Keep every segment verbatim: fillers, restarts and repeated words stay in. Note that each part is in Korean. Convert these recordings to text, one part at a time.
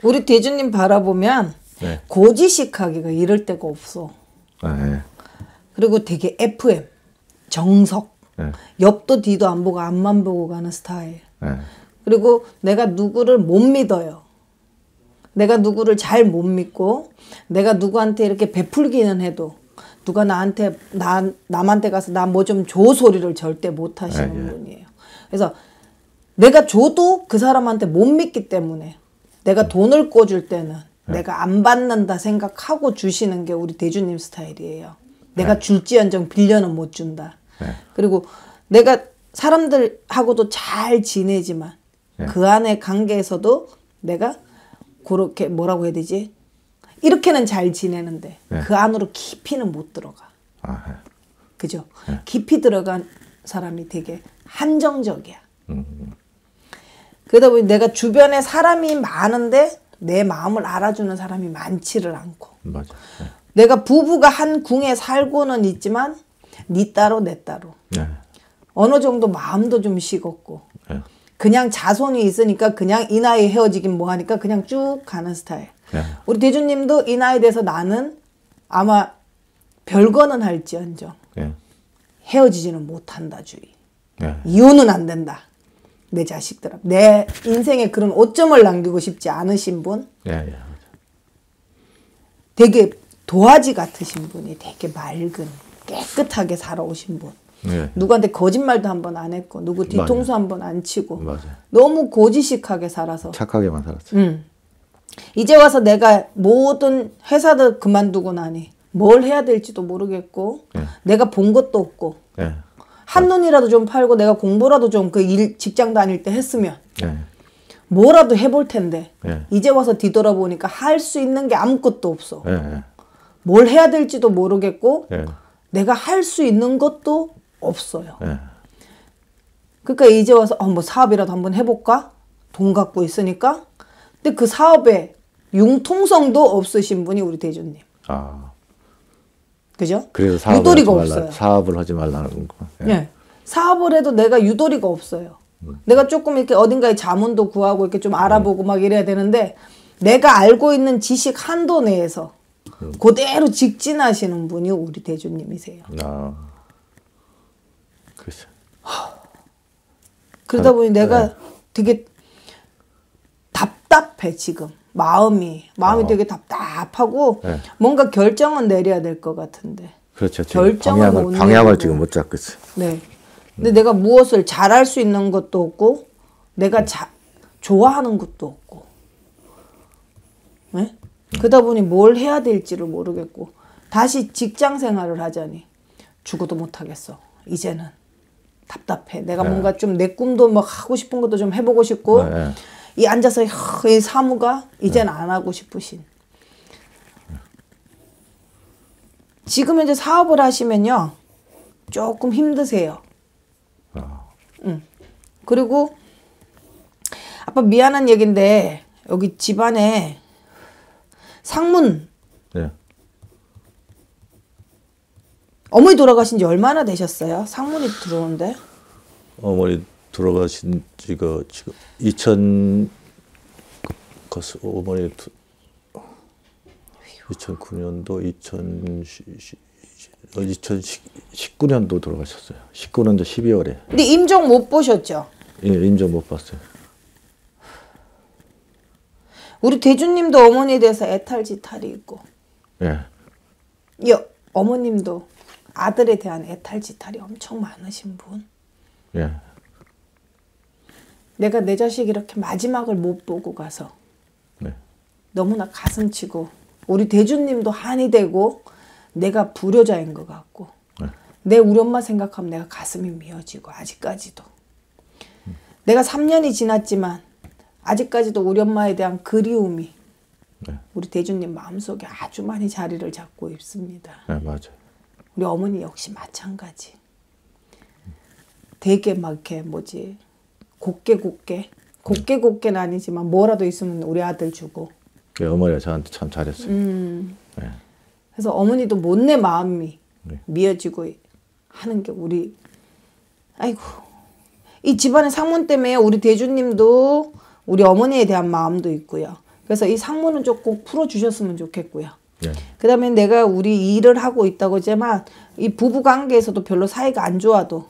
우리 대주님 바라보면 네. 고지식하기가 이럴 데가 없어. 네. 그리고 되게 에프엠, 정석, 네. 옆도 뒤도 안 보고 앞만 보고 가는 스타일. 네. 그리고 내가 누구를 못 믿어요. 내가 누구를 잘 못 믿고 내가 누구한테 이렇게 베풀기는 해도 누가 나한테 나, 남한테 가서 나 뭐 좀 줘 소리를 절대 못 하시는 네, 네. 분이에요. 그래서 내가 줘도 그 사람한테 못 믿기 때문에 내가 돈을 꿔줄 때는 네. 내가 안 받는다 생각하고 주시는 게 우리 대주님 스타일이에요. 내가 네. 줄지언정 빌려는 못 준다. 네. 그리고 내가 사람들하고도 잘 지내지만 네. 그 안의 관계에서도 내가 그렇게 뭐라고 해야 되지? 이렇게는 잘 지내는데 네. 그 안으로 깊이는 못 들어가. 아, 네. 그죠? 네. 깊이 들어간 사람이 되게 한정적이야. 음. 그러다 보니 내가 주변에 사람이 많은데 내 마음을 알아주는 사람이 많지를 않고. 맞아. 네. 내가 부부가 한 궁에 살고는 있지만 네 따로 내 따로. 네. 어느 정도 마음도 좀 식었고. 네. 그냥 자손이 있으니까 그냥 이 나이에 헤어지긴 뭐하니까 그냥 쭉 가는 스타일. 네. 우리 대주님도 이 나이 돼서 나는 아마 별거는 할지언정 네. 헤어지지는 못한다 주의. 네. 이혼은 안 된다. 내 자식들아. 내 인생에 그런 오점을 남기고 싶지 않으신 분. 네. 네. 되게 도화지 같으신 분이 되게 맑은 깨끗하게 살아오신 분. 네. 누구한테 거짓말도 한 번 안 했고 누구 뒤통수 한 번 안 치고 맞아요. 너무 고지식하게 살아서 착하게만 살았어요. 음. 이제 와서 내가 모든 회사들 그만두고 나니 뭘 해야 될지도 모르겠고 네. 내가 본 것도 없고 네. 한눈이라도 좀 팔고 내가 공부라도 좀 그 일 직장 다닐 때 했으면 네. 뭐라도 해볼 텐데 네. 이제 와서 뒤돌아보니까 할 수 있는 게 아무것도 없어. 네. 뭘 해야 될지도 모르겠고 네. 내가 할 수 있는 것도 없어요. 네. 그러니까 이제 와서 어, 뭐 사업이라도 한번 해볼까? 돈 갖고 있으니까. 근데 그 사업에 융통성도 없으신 분이 우리 대주님. 아. 그죠? 그래서 사업을 유도리가 하지 말라, 없어요. 사업을 하지 말라는 거. 네. 네. 사업을 해도 내가 유도리가 없어요. 음. 내가 조금 이렇게 어딘가에 자문도 구하고 이렇게 좀 알아보고 음. 막 이래야 되는데 내가 알고 있는 지식 한도 내에서 음. 그대로 직진하시는 분이 우리 대주님이세요. 아. 그렇죠. 그러다 보니 내가 네. 되게 답답해 지금. 마음이 마음이 어. 되게 답답하고 네. 뭔가 결정은 내려야 될 것 같은데. 그렇죠. 결정을 방향을, 못 방향을 내리고. 지금 못 잡고 있어요. 네. 근데 음. 내가 무엇을 잘할 수 있는 것도 없고 내가 음. 자, 좋아하는 것도 없고. 네? 음. 그러다 보니 뭘 해야 될지를 모르겠고 다시 직장 생활을 하자니 죽어도 못 하겠어. 이제는 답답해. 내가 네. 뭔가 좀 내 꿈도 막 하고 싶은 것도 좀 해보고 싶고 네. 이 앉아서 이 사무가 이제는 네. 안 하고 싶으신. 지금 이제 사업을 하시면요 조금 힘드세요. 아. 응. 그리고 아빠 미안한 얘긴데 여기 집안에 상문 네. 어머니 돌아가신 지 얼마나 되셨어요? 상문이 들어오는데. 어머니 돌아가신 지가 지금 이천 거스 어머니 이천구 년도 이천십구 년도 돌아가셨어요. 십구 년도 십이월에. 근데 임종 못 보셨죠? 예, 임종 못 봤어요. 우리 대주님도 어머니에 대해서 애탈지탈이 있고. 예. 이 어머님도 아들에 대한 애탈지탈이 엄청 많으신 분. 예. 내가 내 자식 이렇게 마지막을 못 보고 가서 네. 너무나 가슴치고 우리 대주님도 한이 되고 내가 불효자인 것 같고 네. 내 우리 엄마 생각하면 내가 가슴이 미어지고 아직까지도 음. 내가 삼 년이 지났지만 아직까지도 우리 엄마에 대한 그리움이 네. 우리 대주님 마음속에 아주 많이 자리를 잡고 있습니다. 네, 맞아요. 우리 어머니 역시 마찬가지. 되게 막 이렇게 뭐지 곱게 곱게 곱게 곱게는 아니지만 뭐라도 있으면 우리 아들 주고. 네, 어머니가 저한테 참 잘했어요. 음. 네. 그래서 어머니도 못내 마음이 네. 미어지고 하는 게 우리 아이고 이 집안의 상문 때문에 우리 대주님도 우리 어머니에 대한 마음도 있고요. 그래서 이 상무는 좀 꼭 풀어주셨으면 좋겠고요. 네. 그 다음에 내가 우리 일을 하고 있다고 하지만 이 부부 관계에서도 별로 사이가 안 좋아도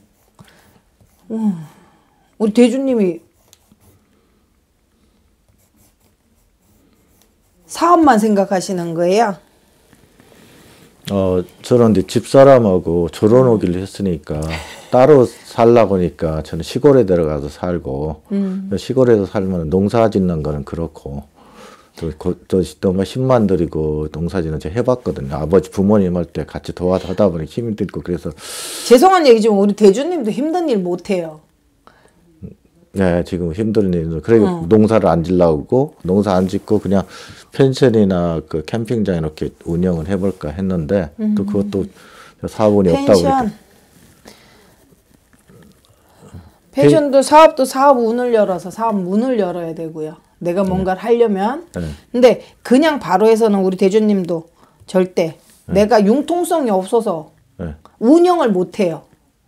음, 우리 대주님이 사업만 생각하시는 거예요? 어, 저는 이제 집사람하고 결혼 오기를 했으니까 따로 살라고 하니까 저는 시골에 들어가서 살고 음. 시골에서 살면 농사 짓는 거는 그렇고 또, 또, 또 뭐 힘만 들이고 농사 짓는 제가 해봤거든요. 아버지 부모님 할 때 같이 도와하다 보니 힘이 들고 그래서 죄송한 얘기지만 우리 대주님도 힘든 일 못해요. 네, 지금 힘든 일은 그래 어. 농사를 안 짓려고 농사 안 짓고 그냥 펜션이나 그 캠핑장 이렇게 운영을 해볼까 했는데 음. 또 그것도 사업원이 없다고 펜션. 펜션도 사업도 사업 문을 열어서 사업 문을 열어야 되고요. 내가 뭔가를 네. 하려면. 네. 근데 그냥 바로 해서는 우리 대주님도 절대 네. 내가 융통성이 없어서 네. 운영을 못 해요.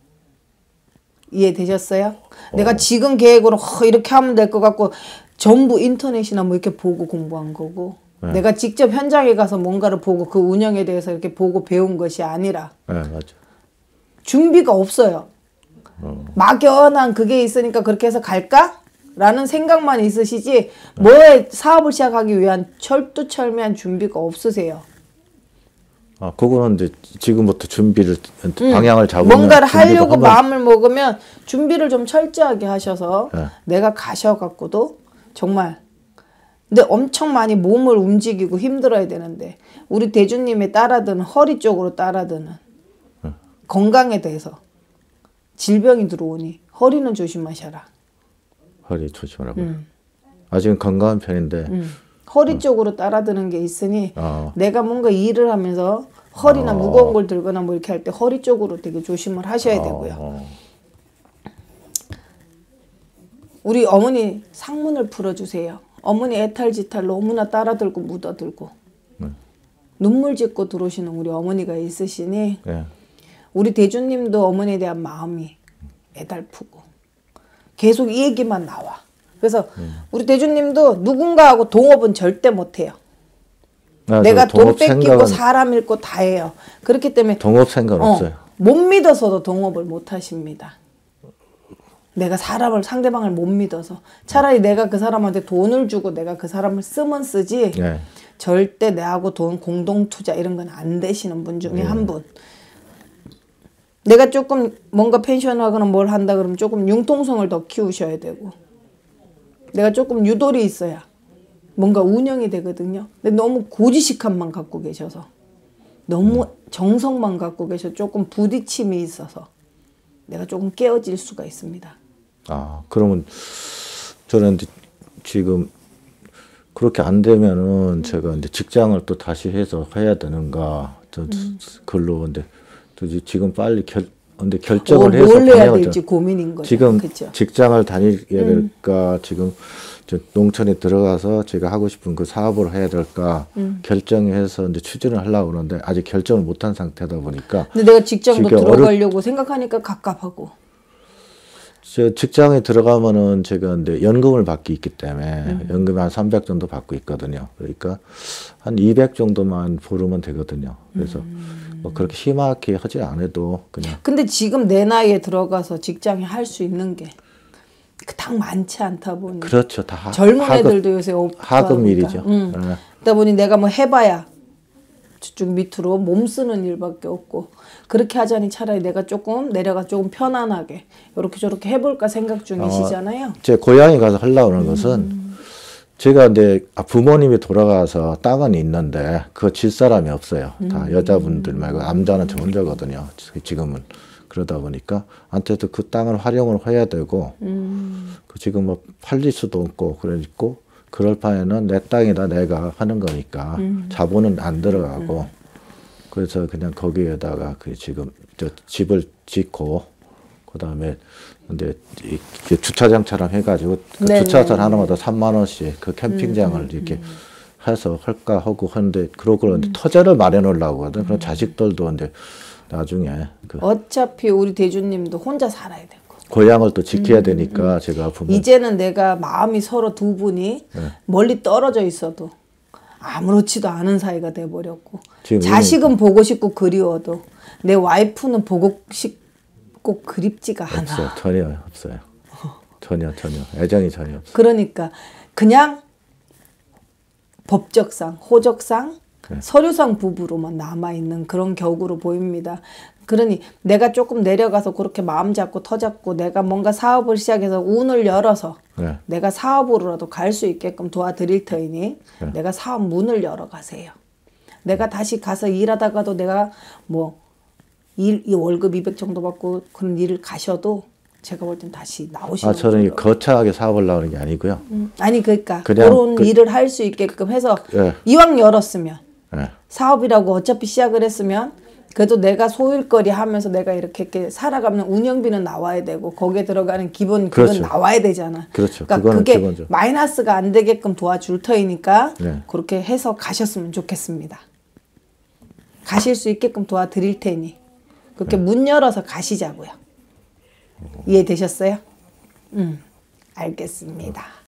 이해되셨어요? 어. 내가 지금 계획으로 허, 이렇게 하면 될 것 같고 전부 인터넷이나 뭐 이렇게 보고 공부한 거고 네. 내가 직접 현장에 가서 뭔가를 보고 그 운영에 대해서 이렇게 보고 배운 것이 아니라 네, 맞아. 준비가 없어요. 어. 막연한 그게 있으니까 그렇게 해서 갈까? 라는 생각만 있으시지 네. 뭐에 사업을 시작하기 위한 철두철미한 준비가 없으세요. 아, 그거는 이제 지금부터 준비를 음, 방향을 잡으면 뭔가를 하려고 한번... 마음을 먹으면 준비를 좀 철저하게 하셔서 네. 내가 가셔갖고도 정말 근데 엄청 많이 몸을 움직이고 힘들어야 되는데 우리 대주님의 따라드는 허리 쪽으로 따라드는 네. 건강에 대해서 질병이 들어오니 허리는 조심하셔라. 허리 조심하라고요? 음. 아직은 건강한 편인데 음. 허리 어. 쪽으로 따라드는 게 있으니 어. 내가 뭔가 일을 하면서 허리나 어. 무거운 걸 들거나 뭐 이렇게 할 때 허리 쪽으로 되게 조심을 하셔야 되고요. 어. 우리 어머니 상문을 풀어주세요. 어머니 애탈지탈 너무나 따라들고 묻어들고 네. 눈물 짓고 들어오시는 우리 어머니가 있으시니 네. 우리 대주님도 어머니에 대한 마음이 애달프고 계속 이 얘기만 나와. 그래서 음. 우리 대주님도 누군가하고 동업은 절대 못해요. 아, 내가 돈 뺏기고 생각은... 사람 잃고 다 해요. 그렇기 때문에 동업 생각 어, 없어요. 못 믿어서도 동업을 못 하십니다. 내가 사람을 상대방을 못 믿어서 차라리 내가 그 사람한테 돈을 주고 내가 그 사람을 쓰면 쓰지 네. 절대 내하고 돈 공동 투자 이런 건 안 되시는 분 중에 네. 한 분. 내가 조금 뭔가 펜션하거나 뭘 한다 그러면 조금 융통성을 더 키우셔야 되고 내가 조금 유도리 있어야 뭔가 운영이 되거든요. 근데 너무 고지식함만 갖고 계셔서 너무 정성만 갖고 계셔서 조금 부딪힘이 있어서 내가 조금 깨어질 수가 있습니다. 아, 그러면 저는 지금 그렇게 안 되면은 제가 이제 직장을 또 다시 해서 해야 되는가, 저 음. 글로 근데 또 지금 빨리 결 근데 결정을 어, 해서 뭘 해야 될지 고민인 거죠. 지금 그쵸? 직장을 다녀야 될까, 음. 지금 저 농촌에 들어가서 제가 하고 싶은 그 사업을 해야 될까 음. 결정해서 이제 추진을 하려고 그러는데 아직 결정을 못한 상태다 보니까. 근데 내가 직장도 들어가려고 어렵... 생각하니까 갑갑하고. 저 직장에 들어가면은 제가 근데 연금을 받기 있기 때문에 음. 연금이 한 삼백 정도 받고 있거든요. 그러니까 한 이백 정도만 부르면 되거든요. 그래서 음. 뭐 그렇게 심하게 하지 않아도 그냥. 근데 지금 내 나이에 들어가서 직장에 할 수 있는 게 그닥 많지 않다 보니. 그렇죠. 다 젊은 하급, 애들도 요새 없고 하급 일이죠. 응. 네. 그러다 보니 내가 뭐 해봐야 저쪽 밑으로 몸 쓰는 일밖에 없고 그렇게 하자니 차라리 내가 조금 내려가 조금 편안하게 이렇게 저렇게 해볼까 생각 중이시잖아요. 어, 제 고향에 가서 하려고 하는 음. 것은 제가 이제 부모님이 돌아가서 땅은 있는데 그거 질 사람이 없어요. 음. 다 여자분들 말고 남자는 저 혼자거든요. 지금은. 그러다 보니까 한테도 그 땅을 활용을 해야 되고 음. 그 지금 뭐 팔릴 수도 없고 그러니까 그럴 바에는 내 땅이다 내가 하는 거니까 음. 자본은 안 들어가고 음. 그래서 그냥 거기에다가 그 지금 저 집을 짓고 그다음에 근데 이 주차장처럼 해가지고 그 주차장 하나마다 삼만 원씩 그 캠핑장을 음. 이렇게 해서 할까 하고 하는데 그러고 그러는데 음. 터전을 마련하려고 하거든. 그럼 자식들도 근데 나중에 그 어차피 우리 대주님도 혼자 살아야 되고 고향을 또 지켜야 되니까 음. 제가 부모 이제는 내가 마음이 서로 두 분이 네. 멀리 떨어져 있어도 아무렇지도 않은 사이가 돼버렸고 자식은 보고 싶고 그리워도 내 와이프는 보고 싶고 그립지가 않아. 없어요. 전혀 없어요. 전혀 전혀 애정이 전혀 없어요. 그러니까 그냥 법적상 호적상 네. 서류상 부부로만 남아있는 그런 격으로 보입니다. 그러니 내가 조금 내려가서 그렇게 마음 잡고 터잡고 내가 뭔가 사업을 시작해서 운을 열어서 네. 내가 사업으로라도 갈 수 있게끔 도와드릴 터이니 네. 내가 사업 문을 열어가세요. 내가 다시 가서 일하다가도 내가 뭐 일, 이 월급 이백 정도 받고 그런 일을 가셔도 제가 볼 땐 다시 나오시는 아, 저는 거창하게 사업을 나오는 게 아니고요. 음, 아니 그러니까 그런 그, 일을 할 수 있게끔 해서 네. 이왕 열었으면 네. 사업이라고 어차피 시작을 했으면 그래도 내가 소일거리 하면서 내가 이렇게, 이렇게 살아가면 운영비는 나와야 되고 거기에 들어가는 기본 그건 그렇죠. 나와야 되잖아. 그렇죠. 그러니까 그게 기본적. 마이너스가 안 되게끔 도와줄 터이니까 네. 그렇게 해서 가셨으면 좋겠습니다. 가실 수 있게끔 도와드릴 테니 그렇게 네. 문 열어서 가시자고요. 이해되셨어요? 음, 알겠습니다.